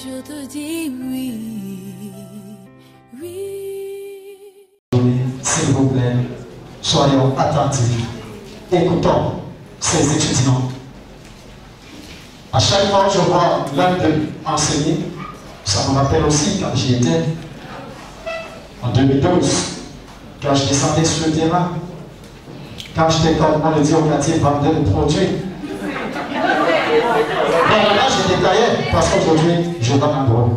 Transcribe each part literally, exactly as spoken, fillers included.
Je te dis oui, oui. S'il vous plaît, soyons attentifs. Écoutons ces étudiants. À chaque fois que je vois l'un d'eux enseigner, ça me rappelle aussi quand j'y étais, en deux mille douze, quand je descendais sur le terrain, quand j'étais, comme on le dit au quartier, vendeur de produits. Bon, là, je détaillais, parce qu'aujourd'hui, je donne un gros.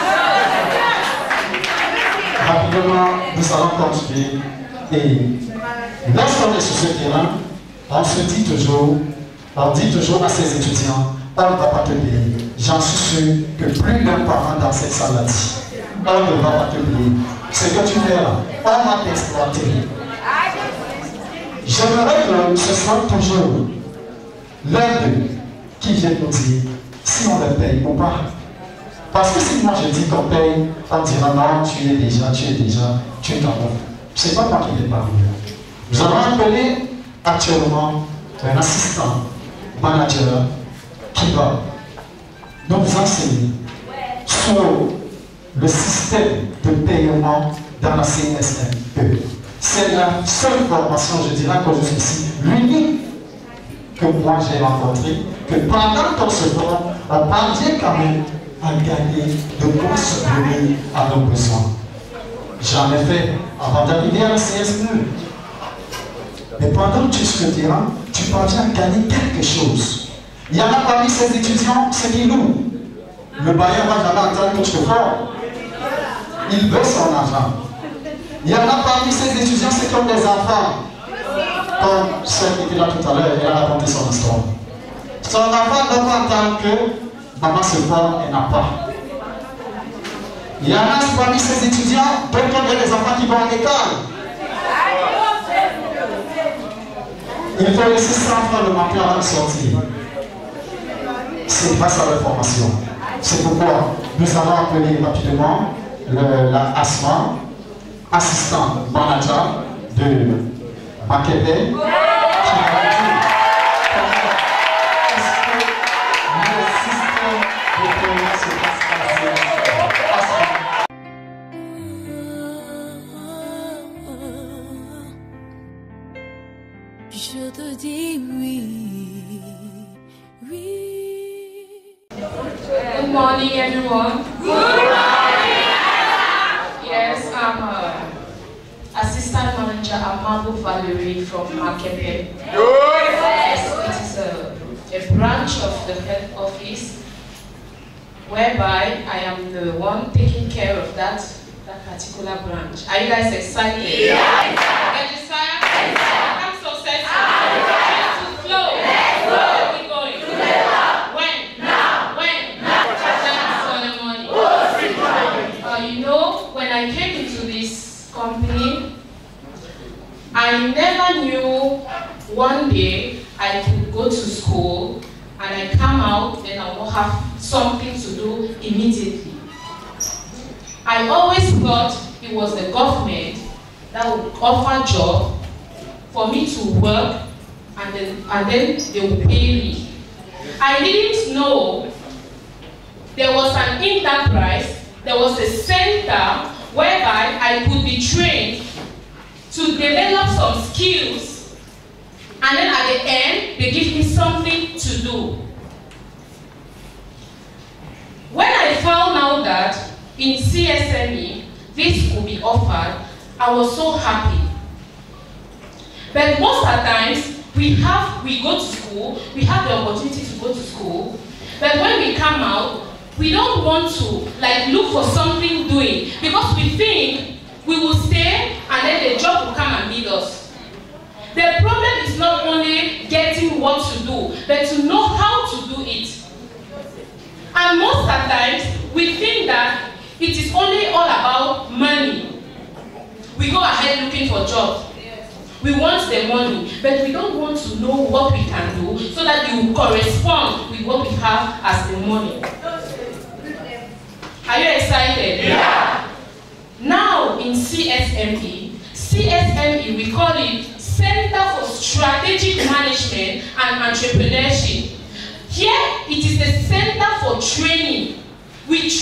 Rapidement, nous allons continuer. Et lorsqu'on est sur ce terrain, on se dit toujours, on dit toujours à ses étudiants, on ne va pas te payer. J'en suis sûr que plus d'un parent dans cette salle l'a dit. On ne va pas te payer. Ce que tu fais là, on va t'exploiter. J'aimerais que ce soit toujours l'un d'eux qui vient nous dire si on le paye ou pas. Parce que si moi je dis qu'on paye, on dira non, tu es déjà, tu es déjà, tu es dans l'offre. Ce n'est pas moi qui l'ai parlé. Nous allons appeler actuellement un assistant manager qui va nous enseigner sur le système de paiement dans la C S M E. C'est la seule formation, je dirais, que jusqu'ici, l'unique que moi j'ai rencontré, que pendant qu'on se forme, on parvient quand même à gagner de quoi subvenir à nos besoins. J'en ai fait avant d'arriver à la C S M E. Mais pendant que tu es sur le terrain, tu parviens à gagner quelque chose. Il y en a parmi ces étudiants, c'est qui louent. Le bailleur va jamais attendre que tu te formes. Il veut son argent. Il y en a parmi ces étudiants, c'est comme des enfants. Comme celle qui était là tout à l'heure, elle a raconté son histoire. Son enfant ne doit pas attendre que maman se forme, elle n'a pas. Il y en a parmi ces étudiants, d'autres il y a des enfants qui vont à l'école. Il faut laisser cent francs le matin avant de sortir. C'est grâce à la formation. C'est pourquoi nous allons appeler rapidement le, la ASMA, assistant manager de Makebe, qui va dire est-ce que le système de paiement se passe à la C S M. Je te dis oui, oui. Good morning, everyone. Good morning. Yes, I'm uh, Assistant Manager Amabo Valerie from Makebe. Yes, it is a, a branch of the head office whereby I am the one taking care of that, that particular branch. Are you guys excited? Yeah. Are you excited? Yeah. I'm so excited. Let's to flow. Let's go. Where are we going? Together. When? Now. When? Now. Thanks for the money. Uh, you know, when I came into this company, I never knew one day I could go to school and I come out and I will have something to do immediately. I always thought it was the government that would offer a job for me to work and then, and then they would pay me. I didn't know there was an enterprise, there was a center whereby I could be trained to develop some skills, and then at the end, they give me something to do. When I found out that in C S M E, this would be offered, I was so happy. But most of the times, we have, we go to school, we have the opportunity to go to school, but when we come out, we don't want to like look for something doing, because we think we will stay and then the job will come and meet us. The problem is not only getting what to do, but to know how to do it. And most of the times, we think that it is only all about money. We go ahead looking for jobs. We want the money, but we don't want to know what we can do so that it will correspond with what we have as the money. Are you excited? Yeah. Now in C S M E, C S M E we call it Center for Strategic Management and Entrepreneurship. Here it is the center for training. We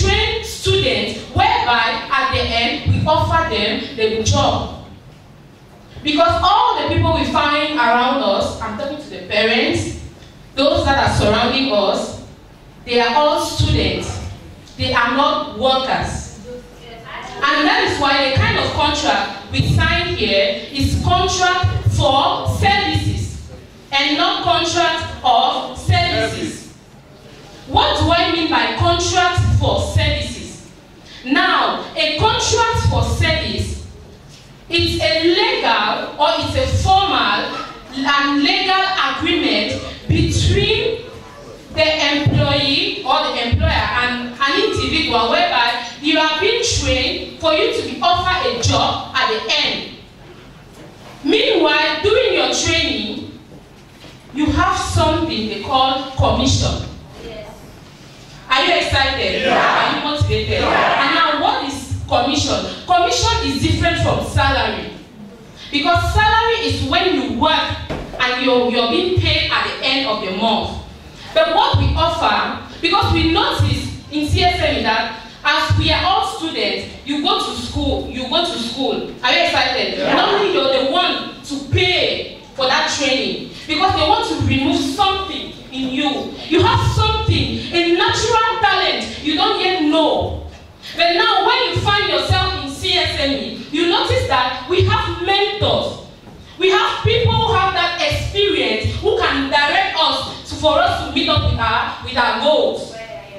them, they will job. Because all the people we find around us, I'm talking to the parents, those that are surrounding us, they are all students. They are not workers. And that is why the kind of contract we sign here is contract for services and not contract of services. What do I mean by contract for services? Now, a contract for service is a legal or it's a formal and legal agreement between the employee or the employer and an individual whereby you are being trained for you to be offered a job at the end. Meanwhile, during your training, you have something they call commission. Yes. Are you excited? Yeah. Are you motivated? Yeah. And now what is commission? Commission is different from salary. Because salary is when you work and you're, you're being paid at the end of the month. But what we offer, because we notice in C S M that as we are all students, you go to school, you go to school. Are you excited? Yeah. Normally you're the one to pay for that training because they want to remove something in you. You have something, a natural talent you don't yet know. But now when you find yourself in C S M E, you notice that we have mentors. We have people who have that experience who can direct us to, for us to meet up with our, with our goals.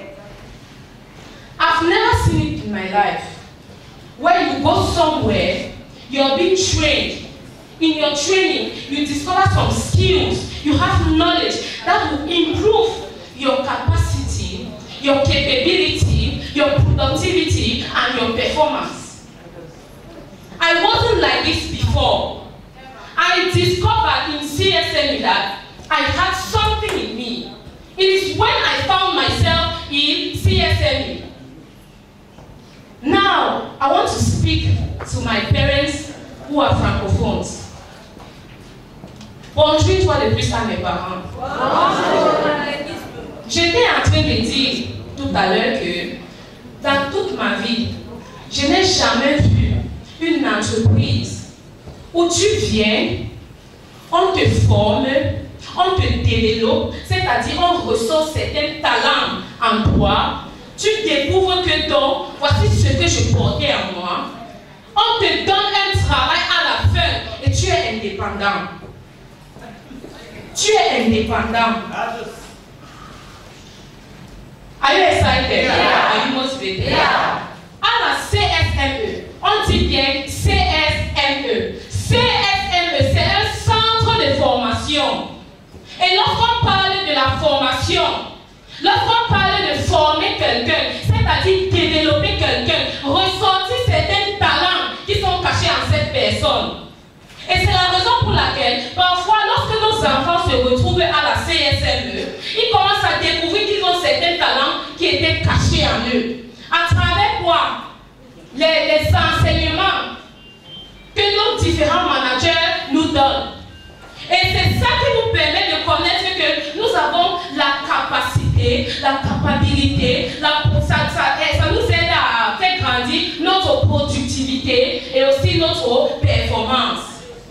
I've never seen it in my life where you go somewhere, you're being trained. In your training, you discover some skills, you have knowledge that will improve your capacity, your capability, your productivity, and your performance. I wasn't like this before. I discovered in C S M E that I had something in me. It is when I found myself in C S M E. Now, I want to speak to my parents who are francophones. Bonjour, toi de plus à mes parents. J'étais en train de dire tout à l'heure que dans toute ma vie, je n'ai jamais vu une entreprise où tu viens, on te forme, on te développe, c'est-à-dire on ressort certains talents en toi, tu découvres que donc, voici ce que je portais en moi, on te donne un travail à la fin et tu es indépendant. Tu es indépendant. Are you excited? Yeah. Are you motivated? Yeah. À la C S M E, on dit bien C S M E. C S M E, c'est un centre de formation. Et lorsqu'on parle de la formation, lorsqu'on parle de former quelqu'un, c'est-à-dire développer quelqu'un, ressortir certains talents qui sont cachés en cette personne. Et c'est la raison pour laquelle, parfois, lorsque nos enfants se retrouvent à la C S M E, ils commencent à découvrir qu'ils ont certains talents qui étaient cachés en eux. À travers quoi? Les, les enseignements que nos différents managers nous donnent. Et c'est ça qui nous permet de connaître que nous avons la capacité, la capacité, la, ça, ça, ça nous aide à faire grandir notre productivité et aussi notre performance.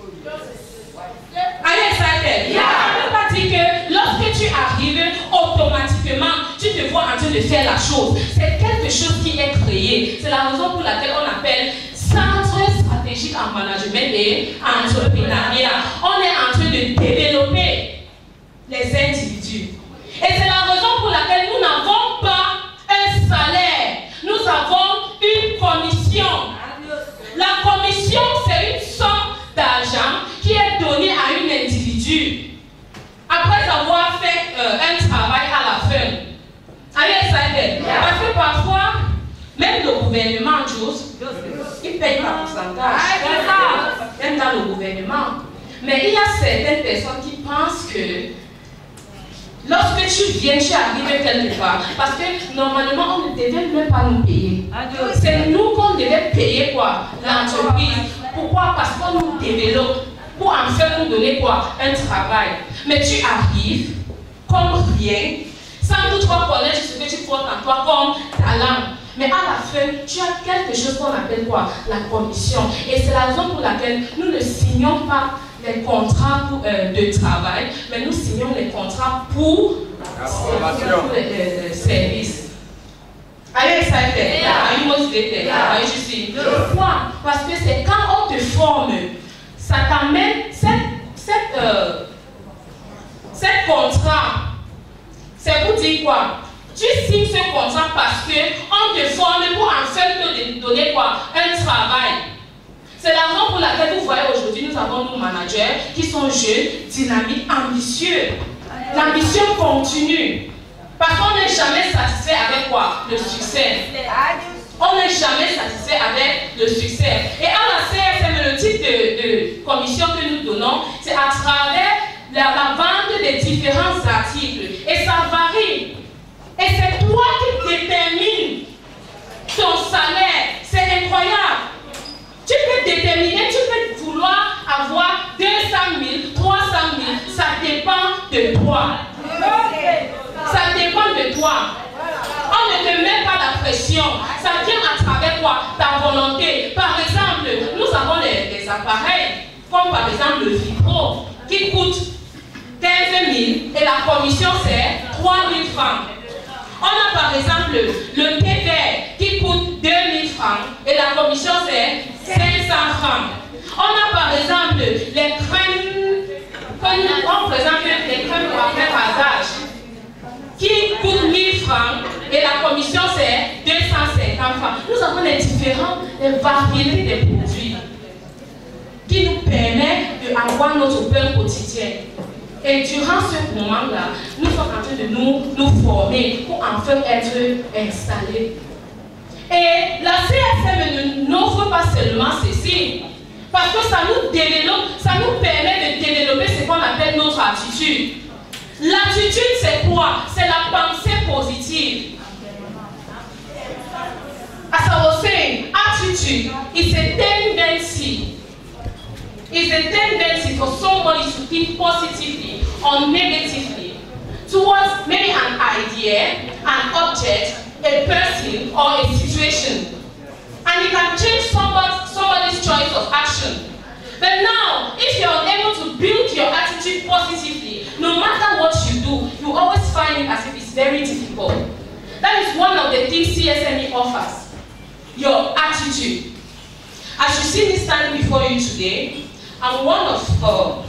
Are you excited? Yeah. Ça ne veut pas dire que lorsque tu arrives, automatiquement, tu te vois en train de faire la chose. C'est quelque chose qui est créé. C'est la raison pour laquelle on appelle Centre stratégique en management et entrepreneuriat. On est en train de développer les individus. Et c'est la raison pour laquelle nous n'avons pas un salaire. Nous avons une commission. La commission, c'est une somme d'argent qui est donnée à un individu après avoir fait euh, un travail à la fin. Are you excited? Yeah. Parce que parfois, même le gouvernement, Jules, il paye par pourcentage. Même dans le gouvernement. Mais il y a certaines personnes qui pensent que lorsque tu viens, tu arrives quelque part. Parce que normalement, on ne devait même pas nous payer. C'est nous qu'on devait payer quoi? L'entreprise. Pourquoi? Parce qu'on nous développe. Pour en fait nous donner quoi? Un travail. Mais tu arrives comme rien, sans toutefois connaître ce que tu portes en toi comme talent. Mais à la fin, tu as quelque chose qu'on appelle quoi? La commission. Et c'est la raison pour laquelle nous ne signons pas les contrats pour, euh, de travail, mais nous signons les contrats pour, pour les, les services. Are you excited? Yeah. Are you motivated? Yeah. Are you juicy? Pourquoi? Parce que c'est quand on te forme, ça t'amène cette, cette, euh, cette contrat. C'est pour dire quoi? Tu signes ce contrat parce qu'on te forme pour en fait te donner quoi? Un travail. C'est la raison pour laquelle vous voyez aujourd'hui, nous avons nos managers qui sont jeunes, dynamiques, ambitieux. L'ambition continue. Parce qu'on n'est jamais satisfait avec quoi? Le succès. On n'est jamais satisfait avec le succès. Et à la C S M, le type de, de commission que nous donnons, c'est à travers la, la vente des différents articles. Et ça varie. Et c'est toi qui détermines ton salaire. C'est incroyable. Tu peux déterminer, tu peux vouloir avoir deux cent mille, trois cent mille. Ça dépend de toi. Ça dépend de toi. On ne te met pas la pression. Ça vient à travers quoi? Ta volonté. Par exemple, nous avons les, les appareils, comme par exemple le Vipro, qui coûte quinze mille et la commission c'est trois mille francs. On a par exemple le thé vert qui coûte deux mille francs et la commission c'est cinq cents francs. On a par exemple les crèmes, on présente les crèmes pour après rasage qui coûtent mille francs et la commission c'est deux cent cinquante francs. Nous avons les différents, les variétés des produits qui nous permettent d'avoir notre pain quotidien. Et durant ce moment-là, nous sommes en train de nous, nous former pour enfin être installés. Et la C S M n'offre pas seulement ceci, parce que ça nous développe, ça nous permet de développer ce qu'on appelle notre attitude. L'attitude, c'est quoi? C'est la pensée positive. As I was saying, attitude is a tendency. It's a tendency for somebody to think positively or negatively towards maybe an idea, an object, a person, or a situation. And it can change somebody, somebody's choice of action. But now, if you're unable to build your attitude positively, no matter what you do, you always find it as if it's very difficult. That is one of the things C S M E offers. Your attitude. As you see me standing before you today, I'm one of uh,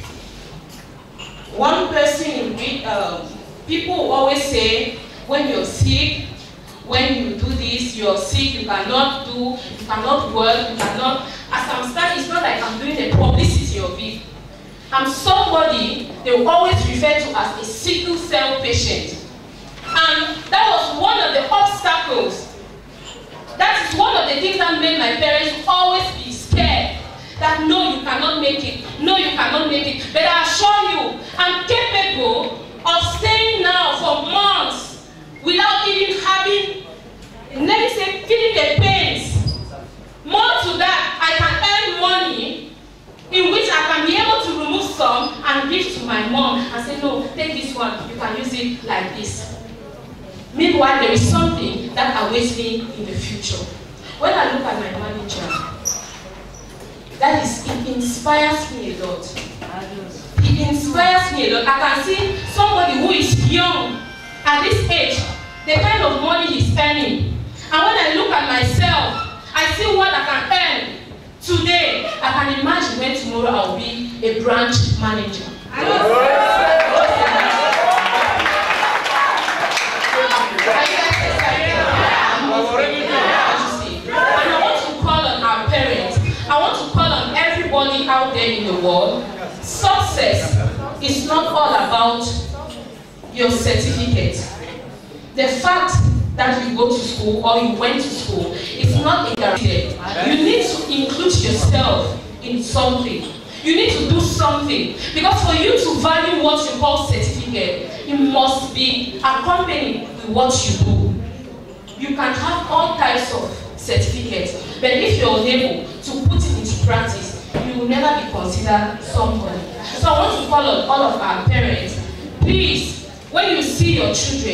one person in which uh, people always say, when you're sick, when you do this, you're sick, you cannot do, you cannot work, you cannot. As I'm standing, it's not like I'm doing the publicity of it. I'm somebody they will always refer to as a sickle cell patient. And that was one of the obstacles. That is one of the things that made my parents always be scared. That no, you cannot make it. No, you cannot make it. But I assure you, I'm capable of staying now for months without even having, let me say, feeling the pains. More to that, I can earn money in which I can be able to remove some and give to my mom and say, no, take this one, you can use it like this. Meanwhile, there is something that awaits me in the future. When I look at my manager, that is, it inspires me a lot. It inspires me a lot. I can see somebody who is young at this age, the kind of money he's earning. And when I look at myself, I see what I can earn today. I can imagine when tomorrow I'll be a branch manager. Are you guys excited? I'm already there. And I want to call on our parents. I want to call on everybody out there in the world. Success is not all about your certificate. The fact that you go to school or you went to school is not a guarantee. You need to include yourself in something. You need to do something. Because for you to value what you call certificate, it must be accompanied with what you do. You can have all types of certificates, but if you're unable to put it into practice, you will never be considered somebody. So I want to call on all of our parents, please, when you see your children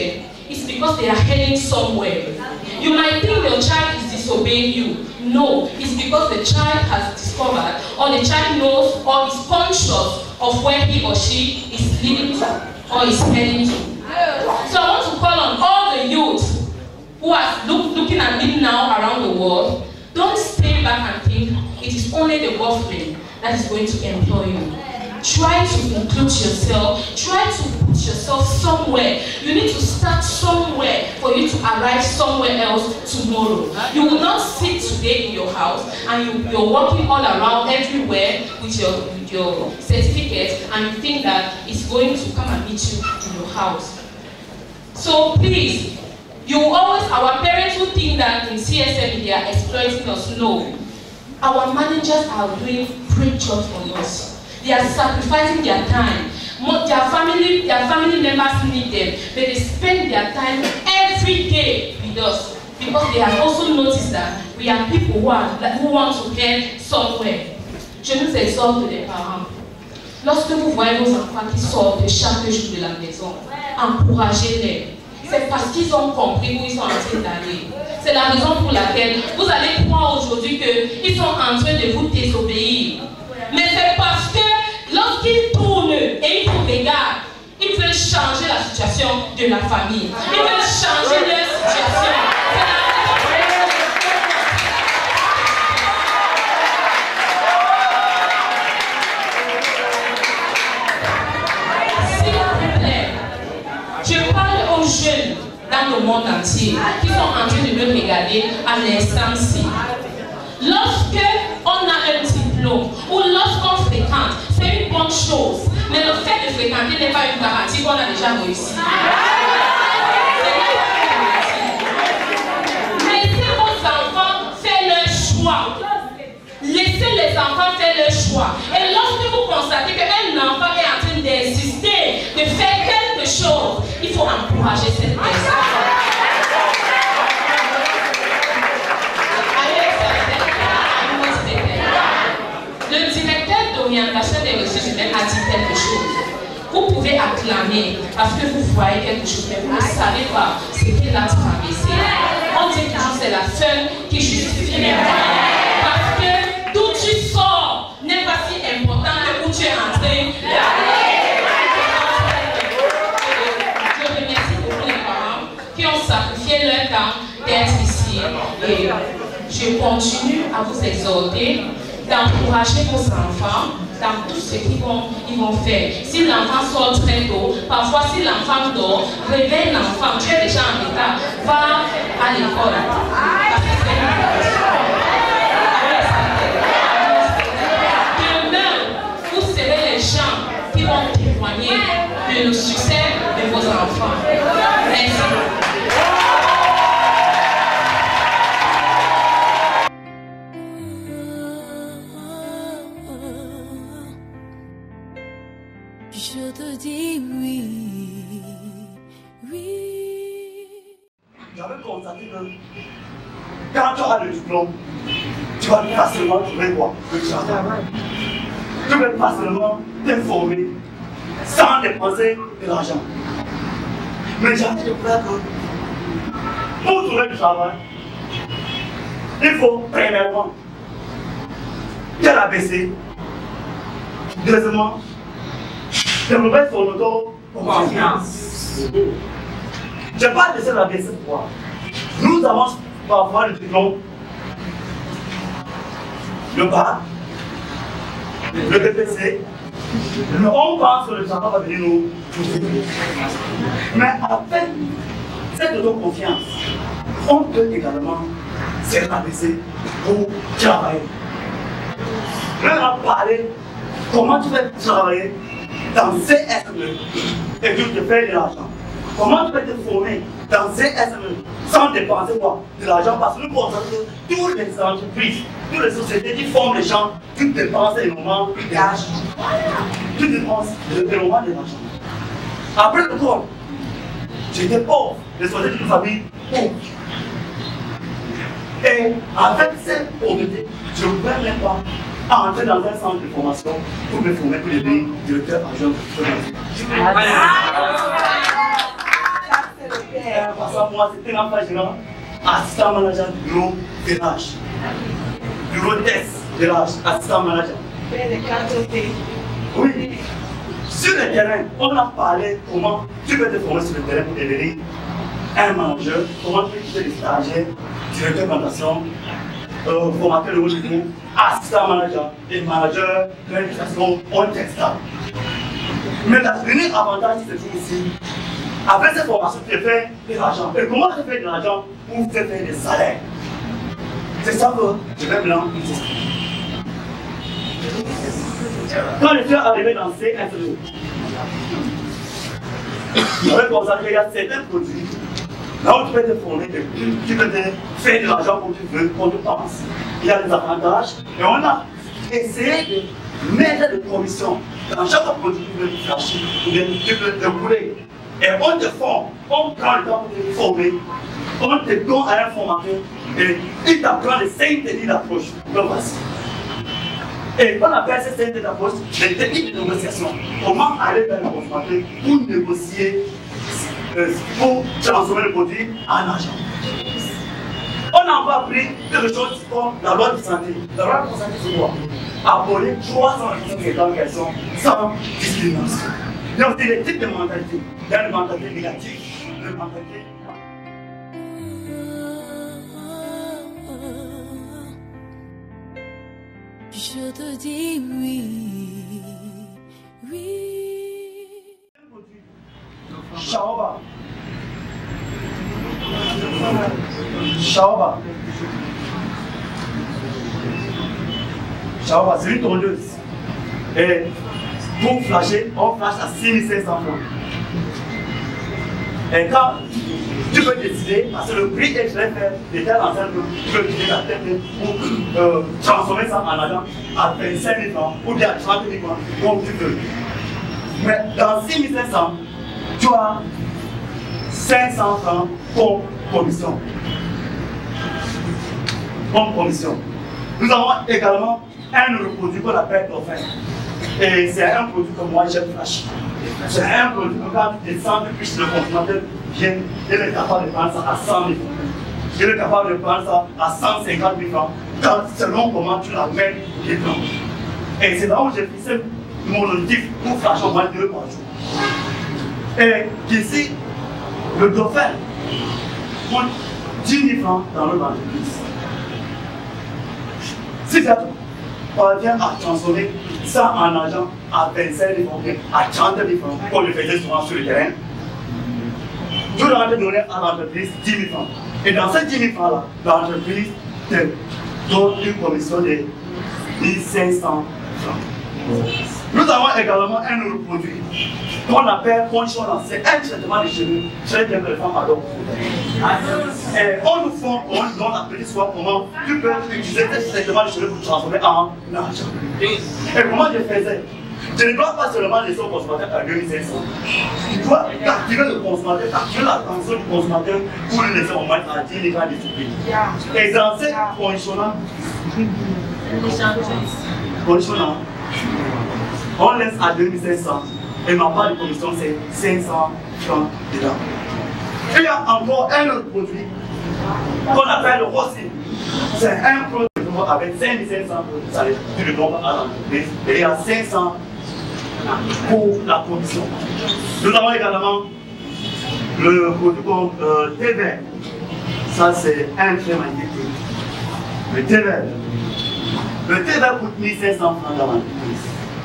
it's because they are heading somewhere. You might think your child is disobeying you. No, it's because the child has discovered, or the child knows, or is conscious of where he or she is leading to, or is heading to. So I want to call on all the youth who are look, looking at me now around the world. Don't stay back and think it is only the boyfriend that is going to employ you. Try to include yourself. Try to put yourself somewhere. You need to start somewhere for you to arrive somewhere else tomorrow. You will not sit today in your house and you, you're walking all around everywhere with your, with your certificate and you think that it's going to come and meet you in your house. So please, you always, our parents who think that in C S M they are exploiting us. No. Our managers are doing great job for us. They are sacrificing their time. Their family, their family members need them, but they spend their time every day with us because they have also noticed that we are people who, are, who want to get somewhere. Je nous exhorte les parents. Lorsque vous voyez vos enfants qui sortent chaque jour de la maison, encouragez-les. C'est parce qu'ils ont compris où ils sont en train d'aller. C'est la raison pour laquelle vous allez croire aujourd'hui qu'ils sont en train de vous désobéir. Mais c'est parce que lorsqu'ils tournent et ils vous regardent, ils veulent changer la situation de la famille. Ils veulent changer leur situation. S'il vous plaît, je parle aux jeunes dans le monde entier qui sont en train de me regarder à l'instant-ci. Lorsque on a un diplôme ou lorsqu'on fréquente, c'est une bonne chose. Mais le fait de fréquenter n'est pas une garantie qu'on a déjà réussi. Laissez vos enfants faire leur choix. Laissez les enfants faire leur choix. Et lorsque vous constatez qu'un enfant est en train d'insister, de faire quelque chose, il faut encourager cette personne. Le directeur d'orientation des ressources humaines a dit quelque chose. Vous pouvez acclamer parce que vous voyez quelque chose, mais vous ne savez pas ce qu'il a traversé. On dit toujours c'est la fin qui justifie les moyens. Parce que d'où tu sors n'est pas si important que où tu es entré. Je remercie beaucoup les parents qui ont sacrifié leur temps d'être ici. Et je continue à vous exhorter d'encourager vos enfants dans tout ce qu'ils vont, ils vont faire. Si l'enfant sort très tôt, parfois si l'enfant dort, réveille l'enfant, tu es déjà en état, va à l'école. Demain, vous serez les gens qui vont témoigner de le succès de vos enfants. Merci. Je te dis oui, oui. J'avais constaté que quand tu as le diplôme, tu vas facilement trouver quoi? Le travail. Tu vas facilement t'informer sans dépenser de l'argent. Mais j'ai découvert que pour trouver du travail, il faut premièrement faire l'A B C. Deuxièmement, développer son auto-confiance. Je parle de ça laisser pourquoi. Nous avons parfois le diplôme, le bac, le B P C, mais on pense que le travail va venir nous. Mais avec cette auto-confiance, on peut également s'établir pour travailler. Même à parler, comment tu vas travailler dans C S M E et que tu te fais de l'argent. Comment tu peux te former dans C S M E sans dépenser quoi? De l'argent? Parce que nous constatons que toutes les entreprises, toutes les sociétés qui forment les gens, qui dépensent énormément d'argent. Qui dépensent énormément d'argent. Après le corps, j'étais pauvre, les sociétés d'une famille pauvre. Et avec cette pauvreté, je ne pouvais même pas entrer dans un centre de formation pour me former pour devenir directeur adjoint de Parce que moi, c'était l'emploi général, assistant manager du bureau village. Bureau test village, assistant manager. Oui. Sur le terrain, on a parlé comment tu peux te former sur le terrain pour devenir un manager, comment tu peux quitter les stagiaires, directeur d'implantation, euh, formateur de haut niveau, assistant manager et manager de l'administration on textile. Mais l'unique avantage de ce jour ici, après cette formation, tu fais de l'argent. Et comment tu fais de l'argent pour te faire des salaires? C'est ça que je vais maintenant utiliser. Quand je suis arrivé dans C un deux, j'avais constaté qu'il y a certains produits là où tu peux te fournir, tu peux te faire de l'argent comme tu veux, comme tu penses. Il y a des avantages et on a essayé de mettre des commissions dans chaque produit que tu veux flasher ou bien tu peux te rouler. Et on te forme, on prend le temps pour te former, on te donne à un formateur et il t'apprend les cinq techniques d'approche. Donc voici. Et on appelle ces cinq techniques d'approche les techniques de négociation. Comment aller vers le consommateur pour négocier, euh, pour transformer le produit en argent. On a encore appris quelque chose comme la loi de santé. La loi de santé, c'est quoi? Abolir trois cent cinquante questions sans discrimination. Il y a aussi des types de mentalités. Il y a une mentalité négative, une mentalité. Je te dis oui, oui. Shaoba. Shaoba. Shaoba, c'est une tondeuse. Et pour flasher, on flash à six mille cinq cents francs. Et quand tu peux décider, parce que le prix que je vais faire de telle enceinte, tu peux utiliser la tête pour euh, transformer ça en argent à vingt-cinq mille francs ou bien à trente mille francs, comme tu veux. Mais dans six mille cinq cents, tu as cinq cents francs comme commission. Comme commission. Nous avons également un autre produit qu'on appelle d'offert. Et c'est un produit que moi j'aime flasher. C'est un produit que quand tu descends, tu puisses le consommateur vient, il est capable de prendre ça à cent mille francs. Il est capable de prendre ça à cent cinquante mille francs, quand, selon comment tu l'amènes les plans. Et c'est là où j'ai fixé mon objectif pour flasher au moins deux par jour. Et qu'ici, le dauphin coûte dix mille francs dans notre entreprise. Si ça parvient à transformer ça en argent à vingt-cinq mille francs, à trente mille francs, comme je faisais souvent sur le terrain, tu dois donner à l'entreprise dix mille francs. Et dans ces dix mille francs-là, l'entreprise te donne une commission de mille cinq cents francs. Nous avons également un autre produit qu'on appelle conditionnement. C'est un traitement de cheveux, très bien que les femmes adorent. Et on nous forme, on nous donne la petite soie comment tu peux utiliser ce traitement de cheveux pour transformer en argent. Et comment je faisais? Je ne dois pas seulement laisser au consommateur à deux mille cinq cents. Tu dois captiver le consommateur, captiver l'attention du consommateur pour le laisser au moins à dix mille francs de prix. Et dans ces conditionnants, conditionnants, on laisse à deux mille cinq cents et ma part de commission c'est cinq cents francs dedans. Il y a encore un autre produit qu'on appelle le Rossi. C'est un produit avec cinq mille cinq cents produits salés. Tu le donnes à l'entreprise et il y a cinq cents pour la commission. Nous avons également le produit comme euh, thé vert. Ça c'est un très magnifique produit. Le thé vert. Le thé vert coûte mille cinq cents francs dans l'entreprise.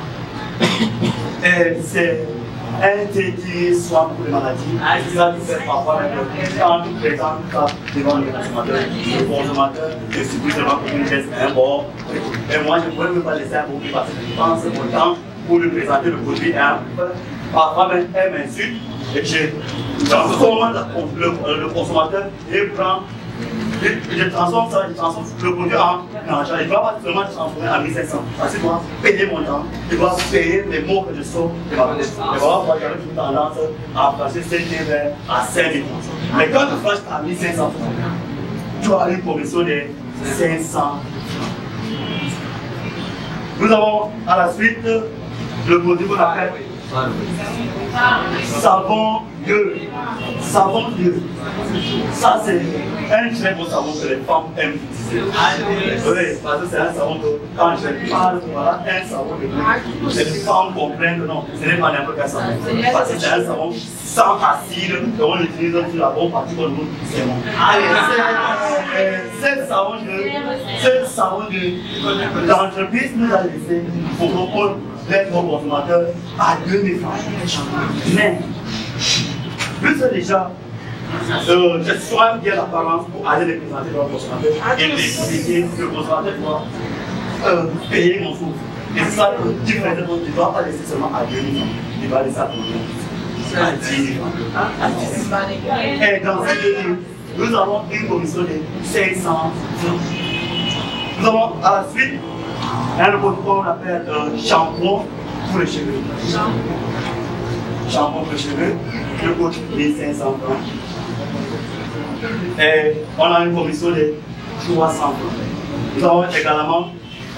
Et c'est un thé qui soigne pour les maladies. C'est ça qui fait parfois quand tu présentes ça devant le consommateur, le consommateur ne suppose seulement pour une geste un bord. Et moi je ne pourrais même pas laisser un bord parce que je pense mon temps pour lui présenter le produit un peu. Parfois même elle m'insulte et je transforme le, le consommateur et prend. Je transforme ça, je transforme le produit en argent. Je ne dois pas seulement transformer en mille cinq cents. Parce que je dois payer mon temps, je dois payer les mots que je sors de ma bouche. Et voilà pourquoi j'avais une tendance à passer cette vers à cinq mille francs. Mais quand tu flashes à mille cinq cents francs, tu as une commission de cinq cents francs. Nous avons à la suite le produit qu'on appelle Savon Dieu. Savon Dieu. Ça, c'est un très beau savon que les femmes aiment utiliser. Oui, parce que c'est un savon que, quand je parle, voilà, un savon de Dieu, les femmes comprennent que non, ce n'est pas n'importe quel savon. Parce que c'est un savon sans acide, et on l'utilise sur la bonne partie de nous, c'est bon. C'est savon de, ce savon de l'entreprise nous a laissé pour propos d'être nos consommateurs à deux mille francs. Mais, vu que déjà, euh, je soigne bien l'apparence pour aller les présenter dans le consommateur et l'expliquer, le consommateur doit euh, payer mon souffle. Et c'est ça que tu fais, tu ne dois pas laisser seulement à deux mille francs, tu vas laisser à ton nom. À dix mille francs. À dix mille francs. Et dans ces deux livres, nous avons une commission de cinq cents francs. Nous avons à la suite un produit qu'on appelle euh, shampoing pour les cheveux. Shampoing pour les cheveux, le coûte mille cinq cents francs. Et on a une commission de trois cents francs. Nous avons également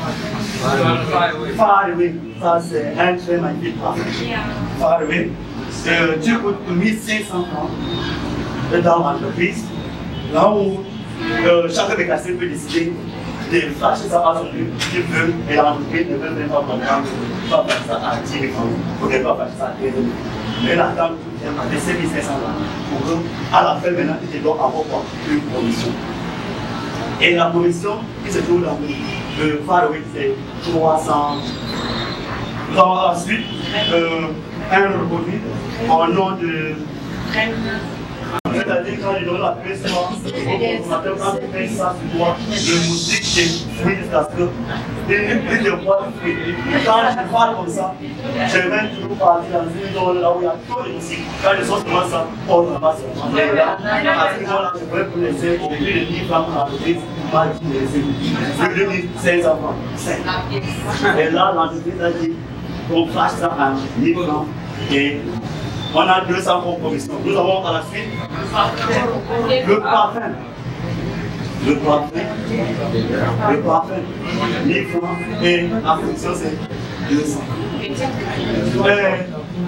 Faraway. Ça, c'est un très magnifique parfum. Faraway. Euh, tu coûtes mille cinq cents francs dans l'entreprise. Là où euh, chaque mécanicien peut décider de flasher ça à son but, il veut, et l'entreprise ne veut même pas comprendre, il va faire ça à dix mille francs, ou ne pas faire ça à quinze mille francs. Mais la dame vient à laisser mille cinq cents francs pour qu'à la fin maintenant, il doit avoir une commission. Et la commission qui se trouve dans le Faraway, c'est trois cents. Nous avons ensuite euh, un produit au nom de. C'est-à-dire quand il donne la puissance au consommateur, quand il fait ça sur toi, le moustique est fruit parce que il ne voit le fruit. Quand je parle comme ça, je vais toujours partir dans une zone là où il y a trop de moustiques. Quand je sors comme ça, on ne va pas se prendre. Et là, à ce moment-là, je vais vous laisser au prix de dix francs pour l'entreprise, pas dix laisser. Je deux mille cinq cents francs. Et là, l'entreprise a dit qu'on flash ça à mille francs. Et on a deux cents francs commission. Nous avons à la suite le parfum. Le parfum. Le parfum. mille francs. Et la commission c'est deux cents. Et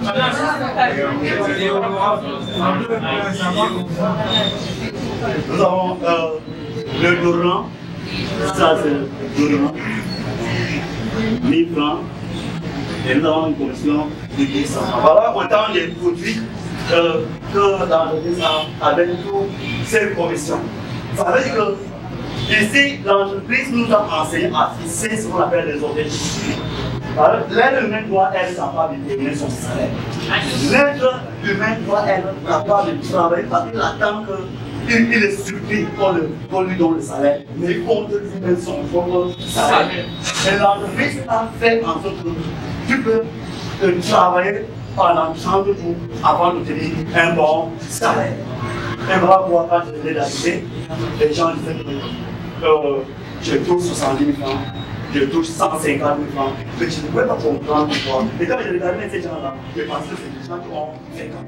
nous avons euh, le Doran. Ça c'est le Doran. mille francs. Et nous avons une commission de deux cents. Voilà autant de produits euh, que l'entreprise a avec toutes ces commissions. Ça veut dire que ici, l'entreprise nous a enseigné à fixer ce qu'on appelle les objectifs. L'être humain doit être capable de déterminer son salaire. L'être humain doit être capable de travailler parce qu'il attend qu'il est surpris qu'on lui donne le salaire, mais il compte lui son propre salaire. Et l'entreprise a fait en sorte que tu peux euh, travailler pendant trente jours avant d'obtenir un bon salaire. Et voilà pourquoi quand je venais d'arriver, les gens disaient que euh, je touche soixante-dix mille francs, je touche cent cinquante mille francs, mais je ne pouvais pas comprendre pourquoi. Et quand je regardais ces gens-là, je pensais que c'est des gens qui ont cinquante.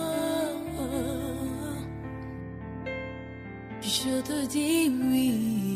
Je te dis oui.